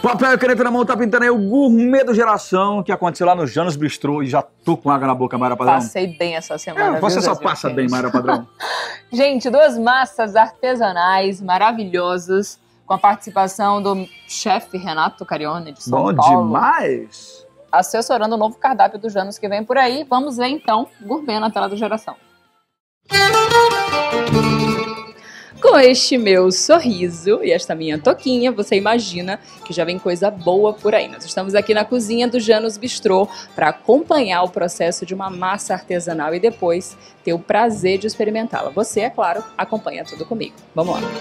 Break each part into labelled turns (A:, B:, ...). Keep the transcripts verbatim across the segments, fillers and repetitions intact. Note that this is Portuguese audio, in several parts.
A: Papel e caneta na mão, tá pintando aí o gourmet do Geração, que aconteceu lá no Janos Bistrô, e já tô com água na boca, Mayra Padrão.
B: Passei bem essa semana.
A: É, você
B: viu,
A: só
B: Zezé?
A: passa bem, Mayra Padrão.
B: Gente, duas massas artesanais maravilhosas, com a participação do chefe Renato Carione, de São
A: Bom
B: Paulo.
A: demais!
B: Assessorando o novo cardápio do Janos que vem por aí. Vamos ver, então, gourmet na tela do Geração. Com este meu sorriso e esta minha toquinha, você imagina que já vem coisa boa por aí. Nós estamos aqui na cozinha do Janos Bistrô para acompanhar o processo de uma massa artesanal e depois ter o prazer de experimentá-la. Você, é claro, acompanha tudo comigo. Vamos lá!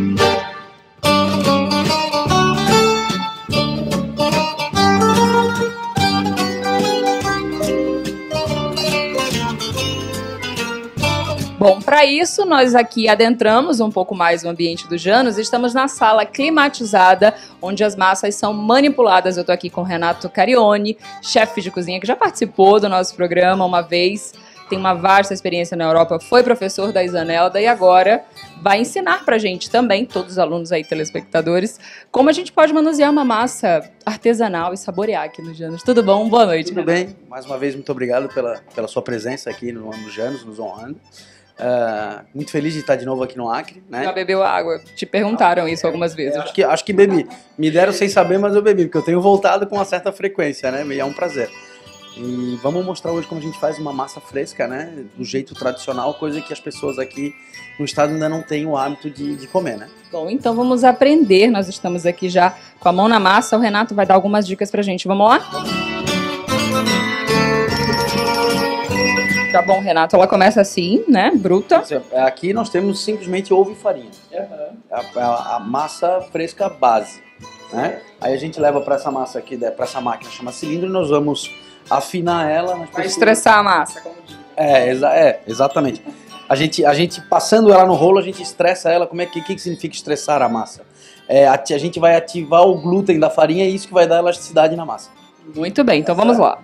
B: Bom, para isso, nós aqui adentramos um pouco mais o ambiente do Janos. Estamos na sala climatizada, onde as massas são manipuladas. Eu estou aqui com o Renato Carione, chefe de cozinha, que já participou do nosso programa uma vez, tem uma vasta experiência na Europa, foi professor da Isanelda e agora vai ensinar pra gente também, todos os alunos aí, telespectadores, como a gente pode manusear uma massa artesanal e saborear aqui no Janos. Tudo bom? Boa noite,
C: Tudo
B: Renato.
C: bem. Mais uma vez, muito obrigado pela, pela sua presença aqui no, no Janos, nos honrando. Uh, muito feliz de estar de novo aqui no Acre, né?
B: Já bebeu água? Te perguntaram isso algumas vezes.
C: Acho que, acho que bebi. Me deram sem saber, mas eu bebi, porque eu tenho voltado com uma certa frequência, né? E é um prazer. E vamos mostrar hoje como a gente faz uma massa fresca, né? Do jeito tradicional, coisa que as pessoas aqui no estado ainda não têm o hábito de, de comer, né?
B: Bom, então vamos aprender. Nós estamos aqui já com a mão na massa. O Renato vai dar algumas dicas pra gente. Vamos lá? Tá bom, Renato. Ela começa assim, né? Bruta.
C: Aqui nós temos simplesmente ovo e farinha. Uhum. A, a, a massa fresca base, né? Aí a gente leva para essa massa aqui, para essa máquina chama cilindro, e nós vamos afinar ela.
B: Vai estressar a massa, como diz.
C: É, exa é, exatamente. A gente, a gente passando ela no rolo, a gente estressa ela. Como é que, que, que significa estressar a massa? É, a, a gente vai ativar o glúten da farinha e isso que vai dar elasticidade na massa.
B: Muito bem, então vamos lá.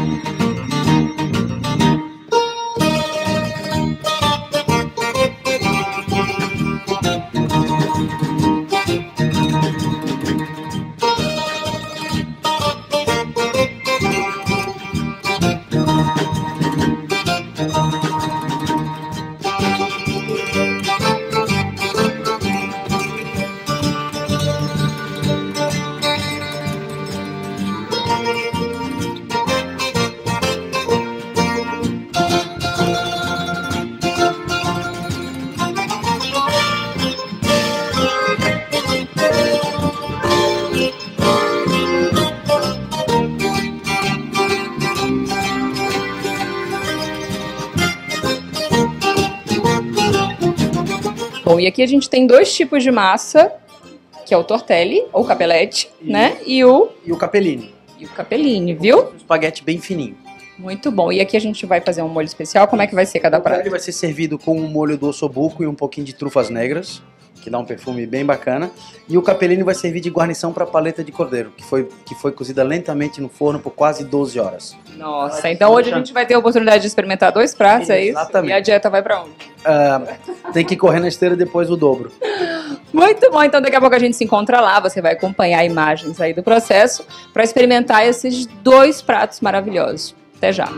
B: Bom, e aqui a gente tem dois tipos de massa, que é o tortelli, ou capelete, e, né? E o...
C: E o capellini.
B: E o capellini, viu?
C: Um espaguete bem fininho.
B: Muito bom. E aqui a gente vai fazer um molho especial. Como é que vai ser cada prato?
C: Ele vai ser servido com um molho do ossobuco e um pouquinho de trufas negras, que dá um perfume bem bacana. E o capellini vai servir de guarnição para a paleta de cordeiro, que foi, que foi cozida lentamente no forno por quase doze horas.
B: Nossa, então hoje a gente vai ter a oportunidade de experimentar dois pratos, é isso?
C: Exatamente.
B: E a dieta vai para onde?
C: Uh, tem que correr na esteira depois o dobro.
B: Muito bom, então daqui a pouco a gente se encontra lá, você vai acompanhar imagens aí do processo para experimentar esses dois pratos maravilhosos. Até já!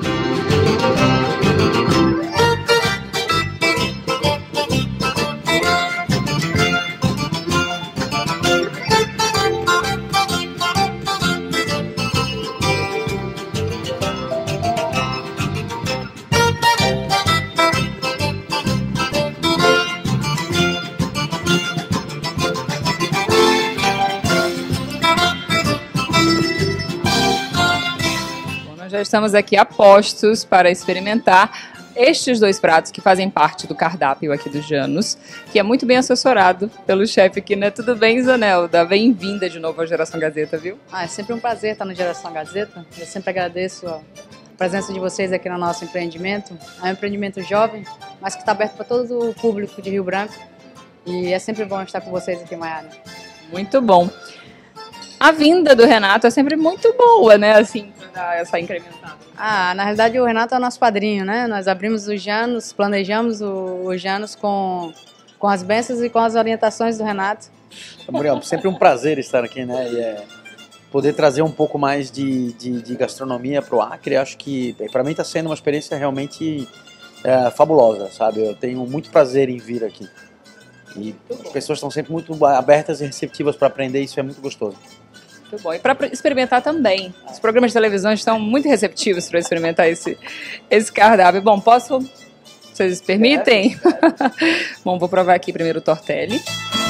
B: Já estamos aqui a postos para experimentar estes dois pratos que fazem parte do cardápio aqui do Janos, que é muito bem assessorado pelo chefe aqui, né? Tudo bem, Isanelda? Bem-vinda de novo à Geração Gazeta, viu?
D: Ah, é sempre um prazer estar no Geração Gazeta. Eu sempre agradeço a presença de vocês aqui no nosso empreendimento. É um empreendimento jovem, mas que está aberto para todo o público de Rio Branco. E é sempre bom estar com vocês aqui, Mayara.
B: Muito bom. A vinda do Renato é sempre muito boa, né? Assim, pra dar essa incrementada.
D: Ah, na realidade o Renato é o nosso padrinho, né? Nós abrimos o Janos, planejamos o, o Janos com, com as bênçãos e com as orientações do Renato.
C: Muriel, sempre um prazer estar aqui, né? E é, poder trazer um pouco mais de, de, de gastronomia para o Acre, acho que para mim está sendo uma experiência realmente é, fabulosa, sabe? Eu tenho muito prazer em vir aqui. E as pessoas estão sempre muito abertas e receptivas para aprender, isso é muito gostoso.
B: Muito bom. E para experimentar também. Os programas de televisão estão muito receptivos para experimentar esse, esse cardápio. Bom, posso... Vocês permitem? Bom, vou provar aqui primeiro o tortelli.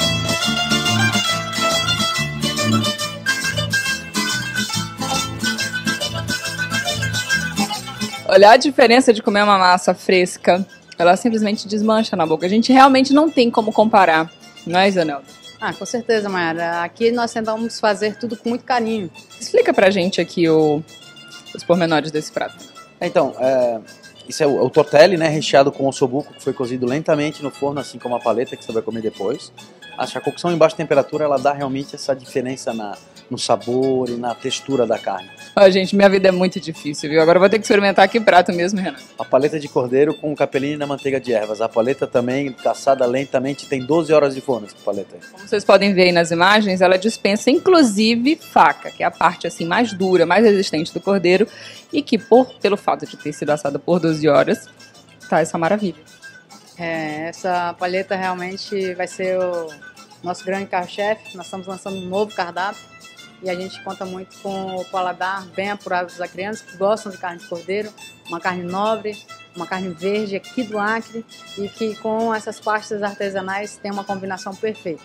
B: Olha a diferença de comer uma massa fresca. Ela simplesmente desmancha na boca. A gente realmente não tem como comparar. Não é, Isanelda?
D: Ah, com certeza, Mayara. Aqui nós tentamos fazer tudo com muito carinho.
B: Explica pra gente aqui o, os pormenores desse prato.
C: Então, é, isso é o, o tortelli, né, recheado com ossobuco, que foi cozido lentamente no forno, assim como a paleta que você vai comer depois. Acho que a cocção em baixa temperatura, ela dá realmente essa diferença na, no sabor e na textura da carne.
B: Ó, gente, minha vida é muito difícil, viu? Agora eu vou ter que experimentar que prato mesmo, Renato.
C: A paleta de cordeiro com capelini na manteiga de ervas. A paleta também, caçada lentamente, tem doze horas de forno essa paleta aí.
B: Como vocês podem ver aí nas imagens, ela dispensa inclusive faca, que é a parte assim mais dura, mais resistente do cordeiro, e que por, pelo fato de ter sido assada por doze horas, tá essa maravilha.
D: É, essa paleta realmente vai ser o nosso grande carro-chefe. Nós estamos lançando um novo cardápio e a gente conta muito com o paladar bem apurado dos acreanos que gostam de carne de cordeiro, uma carne nobre, uma carne verde aqui do Acre e que com essas pastas artesanais tem uma combinação perfeita.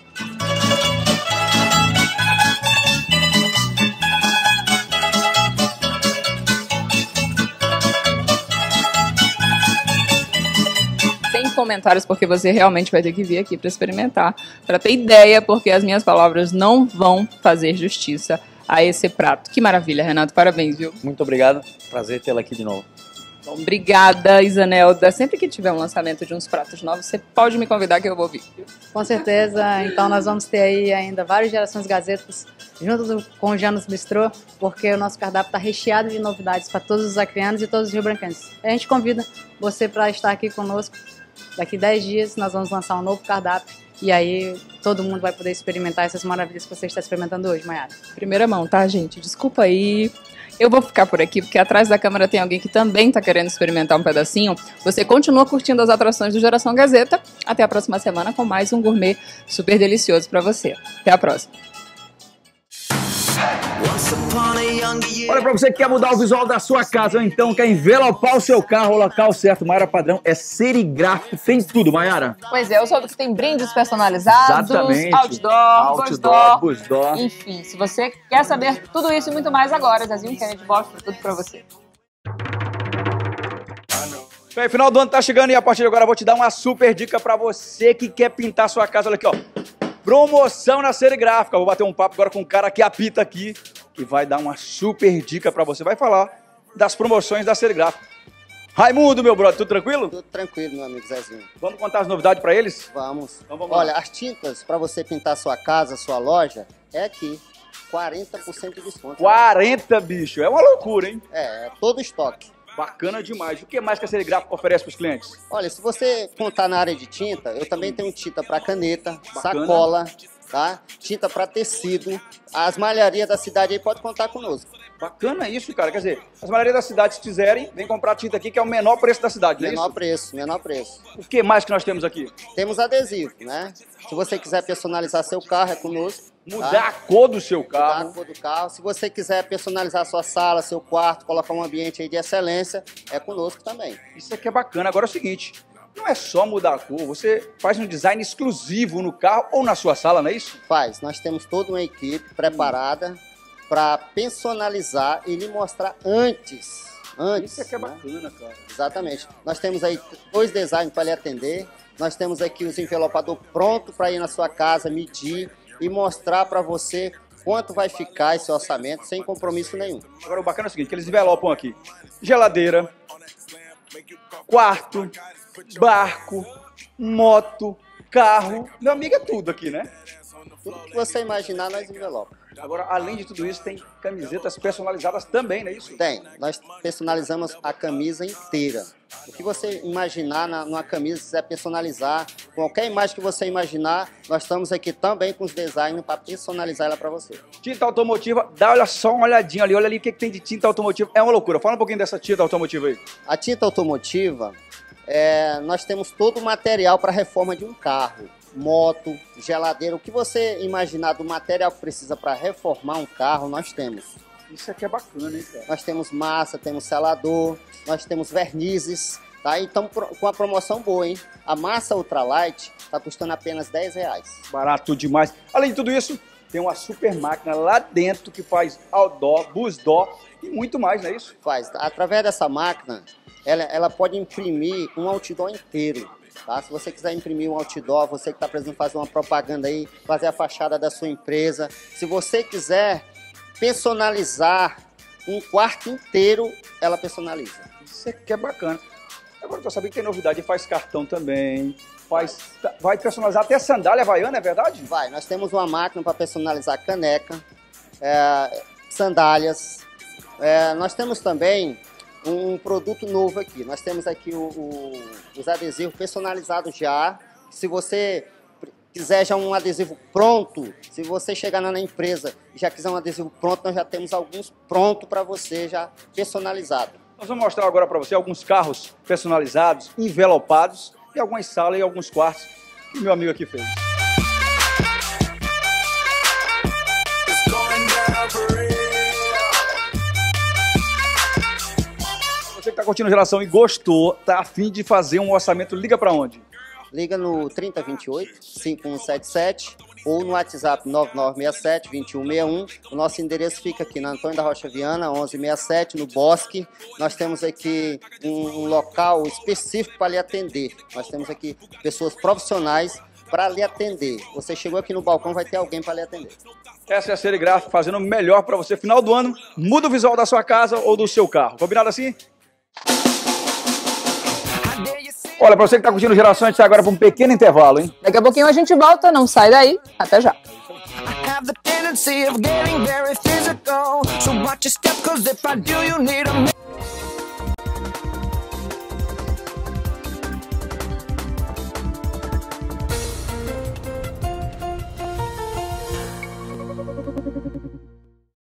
B: Comentários, porque você realmente vai ter que vir aqui para experimentar, para ter ideia, porque as minhas palavras não vão fazer justiça a esse prato. Que maravilha, Renato, parabéns, viu?
C: Muito obrigado, prazer tê-la aqui de novo.
B: Bom, obrigada, Isanelda. Sempre que tiver um lançamento de uns pratos novos, você pode me convidar que eu vou vir.
D: Com certeza, então nós vamos ter aí ainda várias gerações gazetas junto do, com o Janus Bistrô, porque o nosso cardápio está recheado de novidades para todos os acreanos e todos os rio-branquenses. A gente convida você para estar aqui conosco. Daqui dez dias nós vamos lançar um novo cardápio e aí todo mundo vai poder experimentar essas maravilhas que você está experimentando hoje, Mayara.
B: Primeira mão, tá, gente? Desculpa aí. Eu vou ficar por aqui porque atrás da câmera tem alguém que também está querendo experimentar um pedacinho. Você continua curtindo as atrações do Geração Gazeta. Até a próxima semana com mais um gourmet super delicioso para você. Até a próxima.
A: Olha, pra você que quer mudar o visual da sua casa ou então quer envelopar o seu carro, o local certo, Mayara Padrão, é serigráfico, tem tudo, Mayara.
B: Pois é, eu soube que tem brindes personalizados,
A: Exatamente.
B: outdoor,
A: Outdoor, busdoor.
B: Enfim, se você quer saber tudo isso e muito mais agora, Zezinho Kennedy mostra tudo pra você.
A: Bem, final do ano tá chegando e a partir de agora eu vou te dar uma super dica pra você que quer pintar sua casa. Olha aqui, ó. Promoção na Serigráfica. Vou bater um papo agora com um cara que apita aqui, que vai dar uma super dica pra você. Vai falar das promoções da Serigráfica. Raimundo, meu brother, tudo tranquilo?
E: Tudo tranquilo, meu amigo Zezinho.
A: Vamos contar as novidades pra eles?
E: Vamos.
A: Então vamos
E: Olha,
A: lá.
E: as tintas para você pintar sua casa, sua loja, é aqui. quarenta por cento de desconto.
A: quarenta, bicho. É uma loucura, hein?
E: É, é todo estoque.
A: Bacana demais. O que mais que a Serigráfica oferece pros clientes?
E: Olha, se você contar na área de tinta, eu também tenho tinta para caneta,
A: Bacana.
E: sacola, tá? Tinta para tecido. As malharias da cidade aí pode contar conosco.
A: Bacana isso, cara. Quer dizer, as malharias da cidade, se quiserem, vem comprar tinta aqui, que é o menor preço da cidade, não é
E: Menor
A: isso?
E: preço, menor preço.
A: O que mais que nós temos aqui?
E: Temos adesivo, né? Se você quiser personalizar seu carro, é conosco.
A: Mudar
E: tá?
A: a cor do seu
E: Mudar a
A: carro.
E: cor do carro. Se você quiser personalizar sua sala, seu quarto, colocar um ambiente aí de excelência, é conosco também.
A: Isso aqui é bacana. Agora é o seguinte, não é só mudar a cor, você faz um design exclusivo no carro ou na sua sala, não é isso?
E: Faz, nós temos toda uma equipe preparada para personalizar e lhe mostrar antes. Antes.
A: Isso aqui é
E: né?
A: bacana, cara.
E: Exatamente. Nós temos aí dois designs para lhe atender. Nós temos aqui os envelopador pronto para ir na sua casa, medir e mostrar para você quanto vai ficar esse orçamento sem compromisso nenhum.
A: Agora o bacana é o seguinte, que eles envelopam aqui geladeira, quarto, barco, moto, carro. Meu amigo, é tudo aqui, né?
E: Tudo que você imaginar, nós envelopamos.
A: Agora, além de tudo isso, tem camisetas personalizadas também, não é isso?
E: Tem. Nós personalizamos a camisa inteira. O que você imaginar na, numa camisa, se quiser personalizar, qualquer imagem que você imaginar, nós estamos aqui também com os designers para personalizar ela para você.
A: Tinta automotiva, dá olha só uma olhadinha ali, olha ali o que, que tem de tinta automotiva. É uma loucura. Fala um pouquinho dessa tinta automotiva aí.
E: A tinta automotiva, é, nós temos todo o material para reforma de um carro. Moto, geladeira, o que você imaginar do material que precisa para reformar um carro, nós temos.
A: Isso aqui é bacana, hein, cara?
E: Nós temos massa, temos selador, nós temos vernizes, tá? Então, com a promoção boa, hein? A massa Ultralight tá custando apenas dez reais.
A: Barato demais. Além de tudo isso, tem uma super máquina lá dentro que faz outdoor, busdoor e muito mais, não é isso?
E: Faz. Através dessa máquina, ela, ela pode imprimir um outdoor inteiro. Tá? Se você quiser imprimir um outdoor, você que está precisando fazer uma propaganda aí, fazer a fachada da sua empresa. Se você quiser personalizar um quarto inteiro, ela personaliza.
A: Isso aqui é bacana. Agora eu tô sabendo que tem novidade, faz cartão também, faz, vai personalizar até sandália havaiana, é verdade?
E: Vai, nós temos uma máquina para personalizar caneca, é, sandálias. É, nós temos também um produto novo aqui. Nós temos aqui o, o, os adesivos personalizados já. Se você quiser já um adesivo pronto, se você chegar na empresa e já quiser um adesivo pronto, nós já temos alguns pronto para você, já personalizado.
A: Nós vamos mostrar agora para você alguns carros personalizados, envelopados e algumas salas e alguns quartos que meu amigo aqui fez. Você que está curtindo Geração e gostou, tá a fim de fazer um orçamento, liga para onde?
E: Liga no trinta, vinte e oito, cinquenta e um setenta e sete ou no WhatsApp nove nove seis sete, vinte e um sessenta e um. O nosso endereço fica aqui na Antônio da Rocha Viana, onze sessenta e sete, no Bosque. Nós temos aqui um, um local específico para lhe atender. Nós temos aqui pessoas profissionais para lhe atender. Você chegou aqui no balcão, vai ter alguém para lhe atender.
A: Essa é a Serigraf fazendo o melhor para você. Final do ano, muda o visual da sua casa ou do seu carro. Combinado assim? Olha, para você que está curtindo Geração, a gente sai agora para um pequeno intervalo, hein?
B: Daqui a pouquinho a gente volta, não sai daí. Até já.
F: have the tendency of getting very physical. So watch your step, cause if I do, you need a